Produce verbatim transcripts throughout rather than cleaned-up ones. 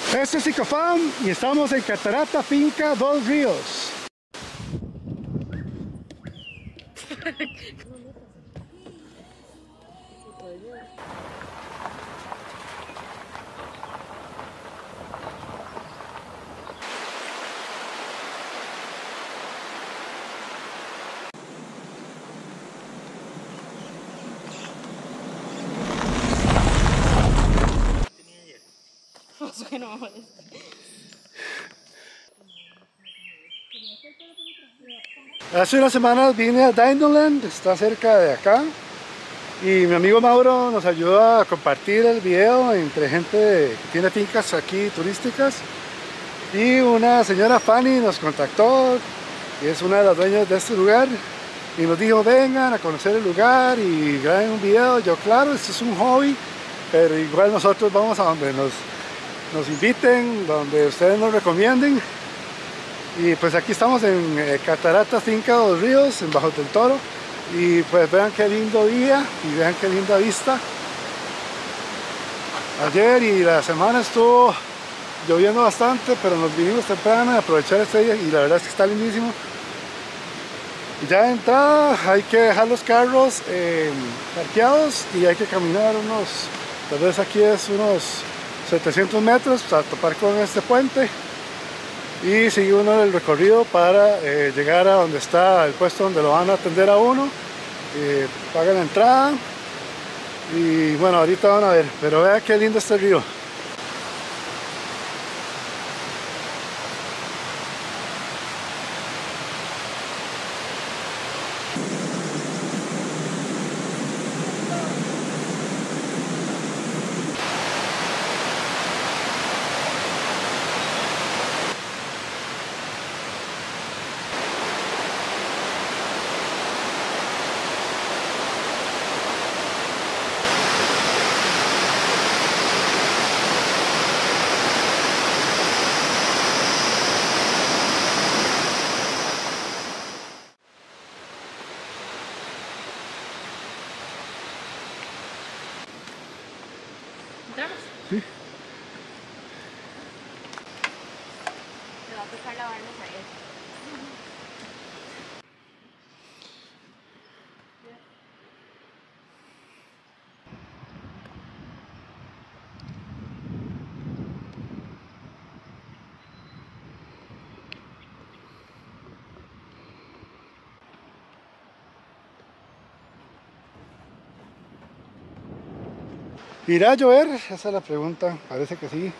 Este es Icofam y estamos en Catarata Finca Dos Ríos. Hace unas semanas vine a Dinoland, está cerca de acá, y mi amigo Mauro nos ayudó a compartir el video entre gente que tiene fincas aquí turísticas, y una señora Fanny nos contactó, que es una de las dueñas de este lugar, y nos dijo vengan a conocer el lugar y graben un video. Yo claro, esto es un hobby, pero igual nosotros vamos a donde nos, nos inviten, donde ustedes nos recomienden. Y pues aquí estamos en eh, Catarata Finca Dos Ríos, en Bajo del Toro. Y pues vean qué lindo día y vean qué linda vista. Ayer y la semana estuvo lloviendo bastante, pero nos vinimos temprano a aprovechar este día y la verdad es que está lindísimo. Ya de entrada hay que dejar los carros eh, parqueados y hay que caminar unos, tal vez aquí es unos setecientos metros para topar con este puente. Y sigue uno el recorrido para eh, llegar a donde está el puesto donde lo van a atender a uno. Eh, paga la entrada y bueno, ahorita van a ver, pero vean qué lindo este río. Sí. Me va a tocar lavarnos ayer. ¿Irá a llover? Esa es la pregunta, parece que sí.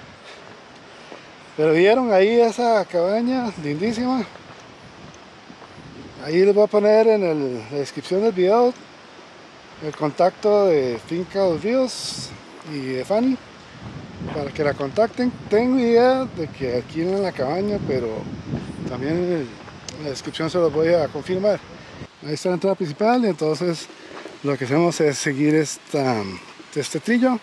Pero vieron ahí esa cabaña lindísima. Ahí les voy a poner en el, la descripción del video el contacto de Finca Dos Ríos y de Fanny para que la contacten. Tengo idea de que alquilan la cabaña, pero también en, el, en la descripción se los voy a confirmar. Ahí está la entrada principal y entonces lo que hacemos es seguir esta, este trillo.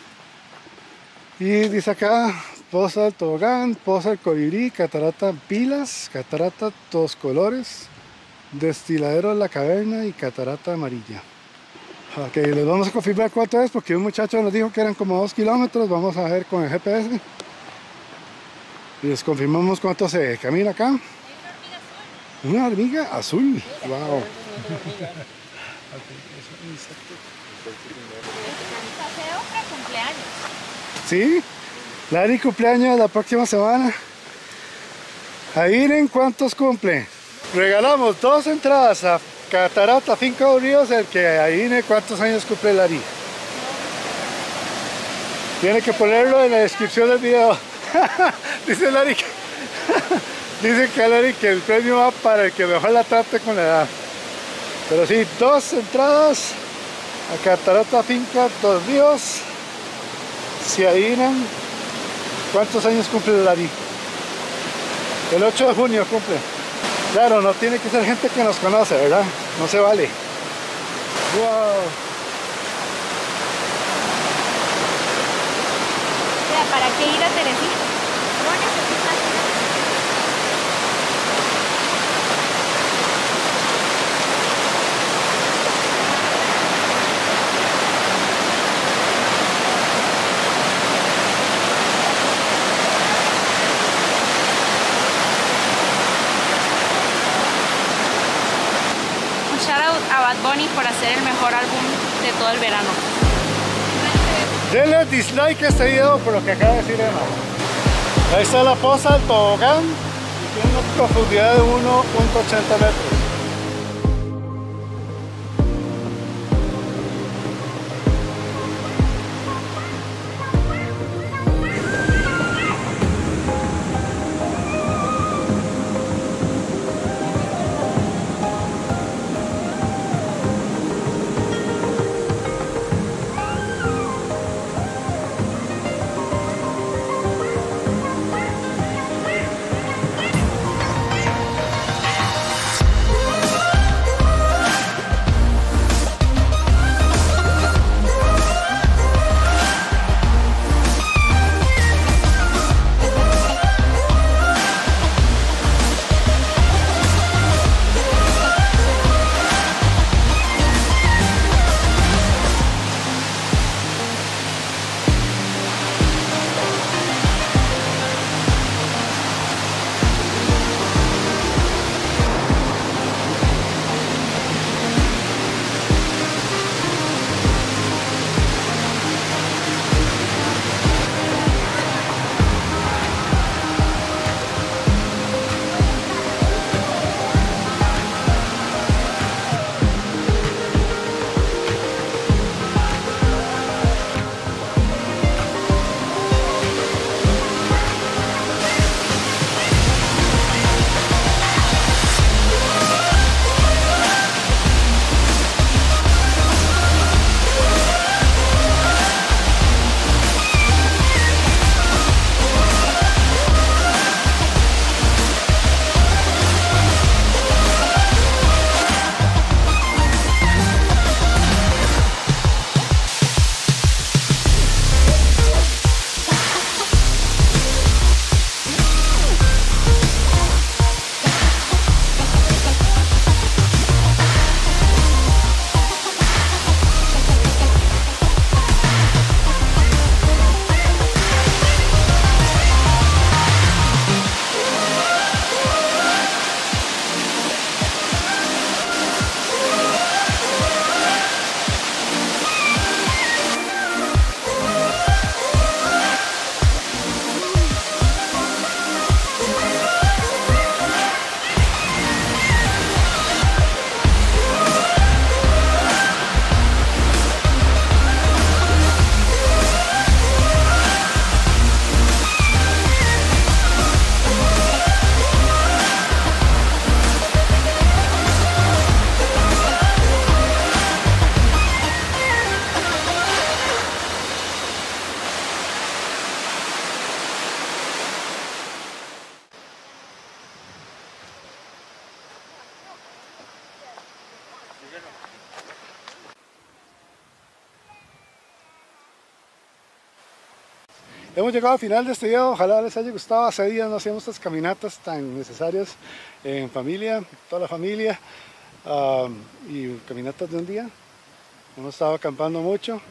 Y dice acá, Poza del Tobogán, Poza del Colibrí, Catarata Pilas, Catarata Dos Colores, Destiladero de la Caverna y Catarata Amarilla. Ok, les vamos a confirmar cuánto es porque un muchacho nos dijo que eran como dos kilómetros. Vamos a ver con el G P S y les confirmamos cuánto se camina acá. Una hormiga azul. Wow. Paseo pre-cumpleaños. Sí, Lari cumpleaños la próxima semana. Ahí miren cuántos cumple. Regalamos dos entradas a Catarata Finca Dos Ríos, el que adivine cuántos años cumple Lari. Tiene que ponerlo en la descripción del video. Dice Lari que, dice que Lari que el premio va para el que mejor la trate con la edad. Pero sí, dos entradas a Catarata Finca Dos Ríos. Si adivinan cuántos años cumple Lari. El ocho de junio cumple. Claro, no tiene que ser gente que nos conoce, ¿verdad? No se vale. Wow. Mira, ¿para qué ir a Teresita? No necesitas. Tony por hacer el mejor álbum de todo el verano. Denle dislike a este video por lo que acaba de decir Emma. Ahí está la poza del tobogán y tiene una profundidad de uno punto ochenta metros. Hemos llegado al final de este video, ojalá les haya gustado. Hace días no hacíamos estas caminatas tan necesarias en familia, toda la familia, um, y caminatas de un día. Hemos estado acampando mucho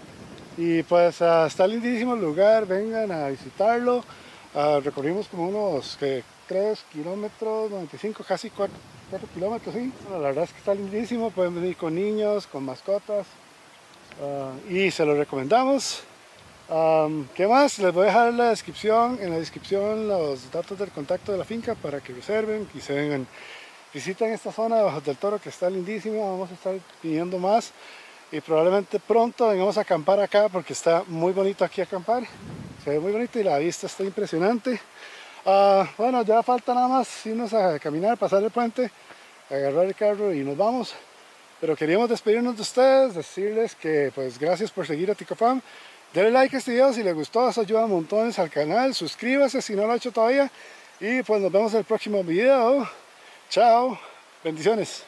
y pues uh, está lindísimo el lugar, vengan a visitarlo. Uh, recorrimos como unos que, tres kilómetros, noventa y cinco, casi cuatro kilómetros, ¿sí? Bueno, la verdad es que está lindísimo, pueden venir con niños, con mascotas, uh, y se lo recomendamos. Um, ¿Qué más? Les voy a dejar la descripción, en la descripción los datos del contacto de la finca para que reserven y se vengan. Visiten esta zona de Bajos del Toro que está lindísima, vamos a estar viniendo más y probablemente pronto vengamos a acampar acá porque está muy bonito aquí acampar. Se ve muy bonito y la vista está impresionante. Uh, bueno, ya falta nada más irnos a caminar, pasar el puente, agarrar el carro y nos vamos. Pero queríamos despedirnos de ustedes, decirles que pues gracias por seguir a TicoFam. Denle like a este video si les gustó, eso ayuda montones al canal. Suscríbase si no lo ha hecho todavía. Y pues nos vemos en el próximo video. Chao, bendiciones.